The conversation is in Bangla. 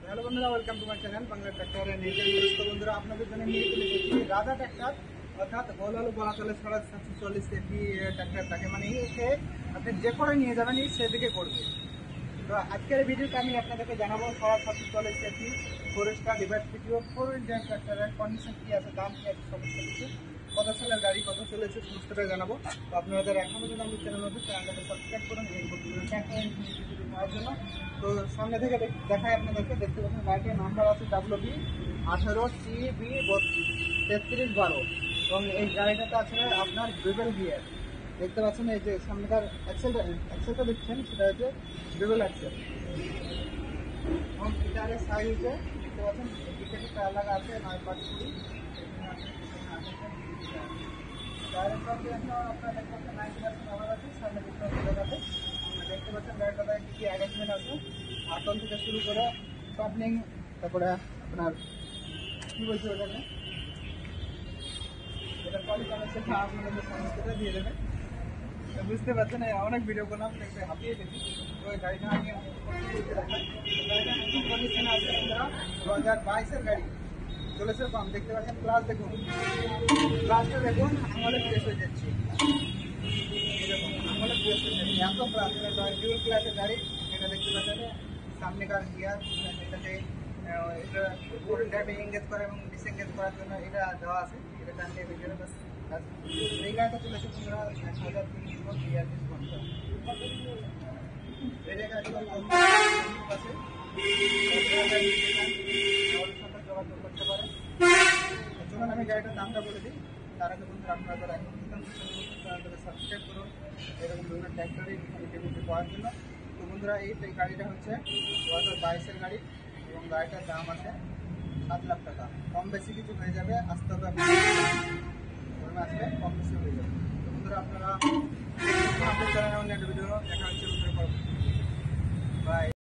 হ্যালো বন্ধুরা, welcome to my channel Bangla tractor and retail. তো বন্ধুরা, আপনাদের জন্য নিয়ে চলে এসেছি রাজা ট্র্যাক্টর, অর্থাৎ গোল আলু বলা চলে 740 কেজি ট্র্যাক্টরটাকে, মানে একে আপনি যে করে নিয়ে যাবেন সেদিকে করবে। তো আজকের ভিডিওতে আমি আপনাদেরকে জানাবো 740 কেজি ফরেস্টার ডিভাইড ভিডিও 4 হুইল ড্রাইভ ট্র্যাক্টরের কন্ডিশন কী আছে, দাম কী আছে, সমস্ত কিছু, কত সালের গাড়ি, কত চলেছে, সমস্তটা জানাবো। তো আপনারা যারা এখনো পর্যন্ত আমাদের চ্যানেল মধ্যে চ্যানেলটাকে সাবস্ক্রাইব করুন ট্র্যাক্টর পাওয়ার জন্য। তো সামনে থেকে দেখায় আপনাদেরকে, দেখতে পাচ্ছেন গাড়িটির নাম্বার আছে WB18CB3312 এবং এই গাড়িটাতে আছে আপনার ডুয়েল গিয়ার। দেখতে পাচ্ছেন এই যে সামনেকার অ্যাক্সেলটা দেখছেন, সেটা হচ্ছে ডুয়েল অ্যাক্সেল এবং গিটারের সাইজ হচ্ছে দেখতে পাচ্ছেন এদিকে টায়ার লাগা আছে 9.20। টায়ারের সঙ্গে আপনার দেখতে পাচ্ছেন 90% কভার আছে, সামনে আছে। দেখতে পাচ্ছেন গাড়িটাতে কী অ্যারেঞ্জমেন্ট আছে, আতন থেকে শুরু করে স্টার্টিং, তারপরে আপনার কী বলছে ওখানে এটা কোয়ালিফায়ার সেটা আপনাদের সমস্তটা দিয়ে দেবে। বুঝতে পারছেন অনেক ভিডিও করলাম, দেখতে হাঁপিয়ে দেখি। তো ওই গাড়িটা আমি গাড়িটা নতুন কন্ডিশনে আছে বন্ধুরা, 2022-এর গাড়ি চলেছে কম। দেখতে পাচ্ছেন ক্লাস দেখুন, ক্লাসটা দেখুন, আঙুলে প্রেস হয়ে যাচ্ছে, এরকম আঙুলে প্রেস হয়ে যাচ্ছে, এত ক্লাস। ডিউল ক্লাসের গাড়ি, এটা দেখতে পাচ্ছেন সামনেকার গিয়ার, এটাতে এটা ড্রাইভে এঙ্গেজ করে এবং ডিসএঙ্গেজ করার জন্য এটা দেওয়া আছে, এটা টানলে ভিডিওটা বাস। এই গাড়িটা চলেছে বন্ধুরা 1300 BRPS ঘন্টা। এই জায়গায় একদম আছে, সাথে যোগাযোগ করতে পারে। চলুন আমি গাড়িটার দামটা বলে দিই। তার আগে বন্ধুরা, আপনারা যারা এখন চ্যানেলটাকে সাবস্ক্রাইব করুন এরকম বিভিন্ন ট্র্যাক্টরের ভিডিও পাওয়ার জন্য। তো বন্ধুরা, এই গাড়িটা হচ্ছে 2022-এর গাড়ি এবং গাড়িটার দাম আছে 7 লাখ টাকা। কম বেশি কিছু হয়ে যাবে, আসতে হবে আসলে কম বেশি হয়ে যাবে। তো বন্ধুরা, আপনারা আমাদের চ্যানেলে অন্য একটা ভিডিও দেখা হচ্ছে। বাই।